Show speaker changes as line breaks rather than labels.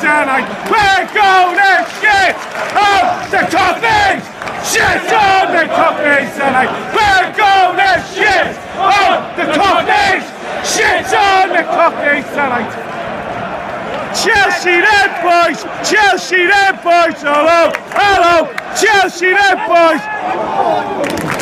tonight. We're gonna shit on the Cockneys! Shit on the Cockneys tonight. We're gonna shit on the Cockneys! Shit on the Cockneys tonight. Chelsea Red boys! Chelsea Red boys! Hello! Hello! Chelsea Red boys!